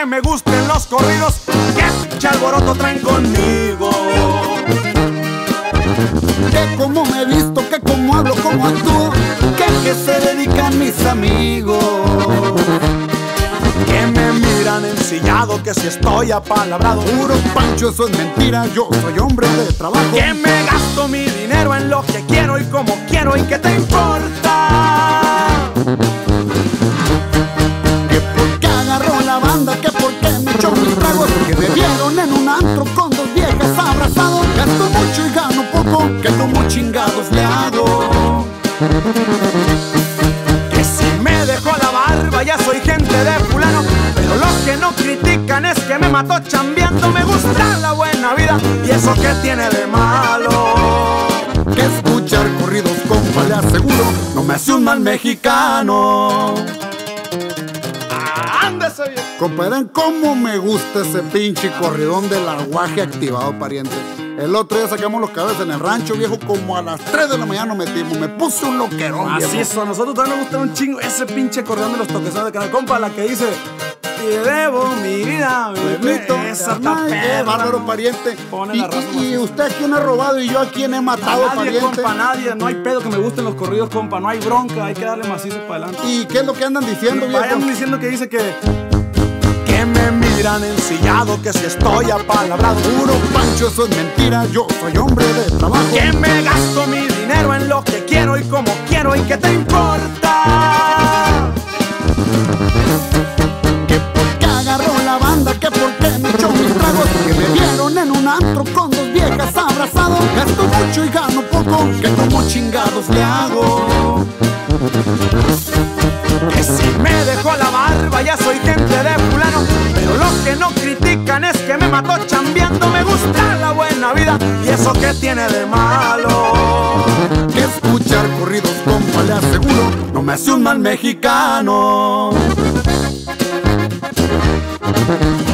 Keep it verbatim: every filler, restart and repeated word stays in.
que me gusten los corridos, que pinche alboroto traen conmigo. Que como me he visto, que como hablo, como actúo, que que se dedican mis amigos. Que me miran ensillado, que si estoy apalabrado. Puro pancho, eso es mentira, yo soy hombre de trabajo. Que me gasto mi dinero en lo que quiero y como quiero, y que te importa. Que porque agarró la banda, que porque me echó mis tragos, que me vieron en un antro con dos viejas abrazados. Gasto mucho y gano poco, que como chingados le hago. Que si me dejó la barba ya soy gente de fulano, pero lo que no critican es que me mató chambeando. Me gusta la buena vida, y eso que tiene de malo. Que escuchar corridos, compa, le aseguro, no me hace un mal mexicano. ¡Ándese bien! Compa, verán cómo me gusta ese pinche corridón del aguaje activado, pariente. El otro día sacamos los cabezas en el rancho, viejo, como a las tres de la mañana nos metimos. Me puse un loquerón, Así viejo. es, a nosotros también nos gusta un chingo ese pinche corredón de los toquezones de canal. Compa, la que dice: te debo mi vida, Bebito, esa carnal, está qué perra, bárbaro, ¿no? pariente. Pone Y, la raza y- y maciza. usted a quién ha robado y yo a quién he matado, Nadie, pariente. compa, nadie. No hay pedo que me gusten los corridos, compa. No hay bronca, hay que darle macizo para adelante. ¿Y qué es lo que andan diciendo, viejo? Vayan diciendo que dice que Que me miran ensillado, que si estoy apalabrado. Puro pancho, eso es mentira, yo soy hombre de trabajo. Que me gasto mi dinero en lo que quiero y como quiero, y que te importa. Que porque agarró la banda, que porque me echó mis tragos, que me vieron en un antro con dos viejas abrazados. Gasto mucho y gano poco, que como chingados le hago. Que si me dejó la barba ya soy gente de fulano, pero lo que no critican es que me mató chambeando. Me gusta la buena vida, y eso que tiene de malo. Que escuchar corridos, compa, le aseguro, no me hace un mal mexicano.